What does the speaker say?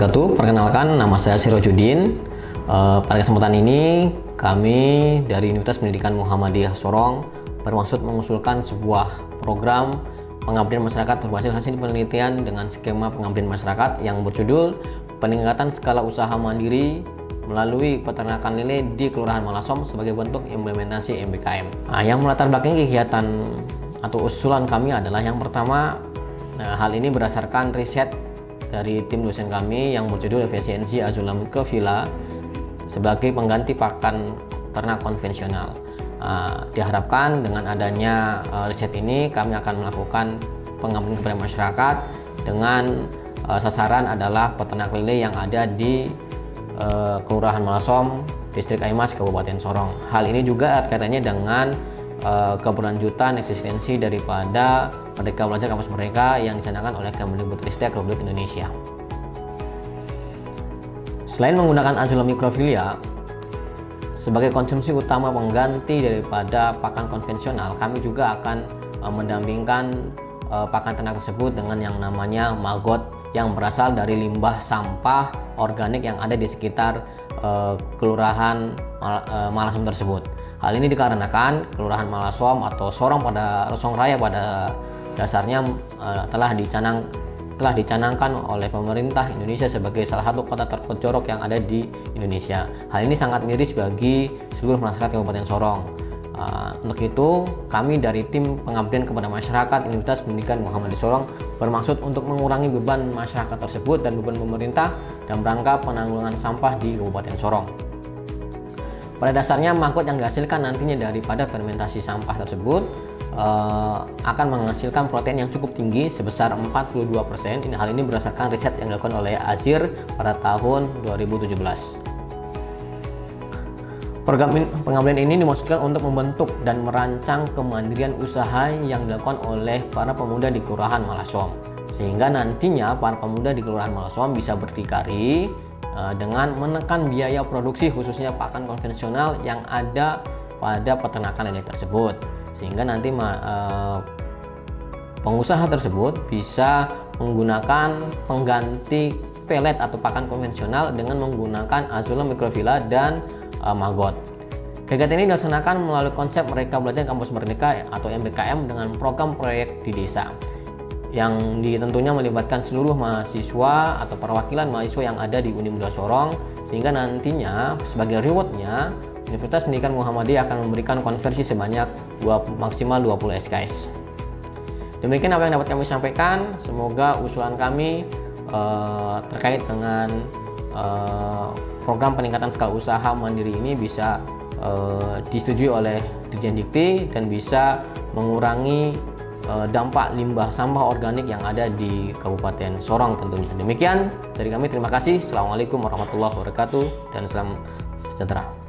wabarakatuh. Perkenalkan, nama saya Sirojudin. Pada kesempatan ini kami dari Universitas Pendidikan Muhammadiyah Sorong bermaksud mengusulkan sebuah program pengabdian masyarakat berbasis hasil penelitian dengan skema pengabdian masyarakat yang berjudul peningkatan skala usaha mandiri melalui peternakan lele di Kelurahan Malasom sebagai bentuk implementasi MBKM. Yang melatar belakangi kegiatan atau usulan kami adalah yang pertama, hal ini berdasarkan riset dari tim dosen kami yang berjudul efisiensi Azula Microvilla sebagai pengganti pakan ternak konvensional. Diharapkan dengan adanya riset ini kami akan melakukan pengabdian kepada masyarakat dengan sasaran adalah peternak lele yang ada di Kelurahan Malasom, Distrik Aimas, Kabupaten Sorong. Hal ini juga kaitannya dengan keberlanjutan eksistensi daripada Merdeka Belajar Kampus Merdeka yang dicanangkan oleh Kemendikbudristek Republik Indonesia. Selain menggunakan Azula Microvilla sebagai konsumsi utama pengganti daripada pakan konvensional, kami juga akan mendampingkan pakan ternak tersebut dengan yang namanya maggot yang berasal dari limbah sampah organik yang ada di sekitar Kelurahan Malasom tersebut. Hal ini dikarenakan Kelurahan Malasom atau Sorong Raya pada dasarnya telah dicanangkan oleh pemerintah Indonesia sebagai salah satu kota terjorok yang ada di Indonesia. Hal ini sangat miris bagi seluruh masyarakat Kabupaten Sorong. Untuk itu, kami dari tim pengabdian kepada masyarakat Universitas Pendidikan Muhammadiyah Sorong bermaksud untuk mengurangi beban masyarakat tersebut dan beban pemerintah dalam rangka penanggulangan sampah di Kabupaten Sorong. Pada dasarnya, maggot yang dihasilkan nantinya daripada fermentasi sampah tersebut akan menghasilkan protein yang cukup tinggi sebesar 42%. Hal ini berdasarkan riset yang dilakukan oleh Azir pada tahun 2017. Program pengabdian ini dimaksudkan untuk membentuk dan merancang kemandirian usaha yang dilakukan oleh para pemuda di Kelurahan Malasom, sehingga nantinya para pemuda di Kelurahan Malasom bisa berdikari dengan menekan biaya produksi khususnya pakan konvensional yang ada pada peternakan lele tersebut, sehingga nanti pengusaha tersebut bisa menggunakan pengganti pelet atau pakan konvensional dengan menggunakan Azula Microvilla dan maggot. Kegiatan ini dilaksanakan melalui konsep Merdeka Belajar Kampus Merdeka atau MBKM dengan program proyek di desa yang tentunya melibatkan seluruh mahasiswa atau perwakilan mahasiswa yang ada di Unimuda Sorong, sehingga nantinya sebagai rewardnya Universitas Pendidikan Muhammadiyah akan memberikan konversi sebanyak maksimal 20 SKS. Demikian apa yang dapat kami sampaikan. Semoga usulan kami terkait dengan program peningkatan skala usaha mandiri ini bisa disetujui oleh Dirjen Dikti dan bisa mengurangi dampak limbah sampah organik yang ada di Kabupaten Sorong tentunya. Demikian dari kami, terima kasih. Assalamualaikum warahmatullahi wabarakatuh dan salam sejahtera.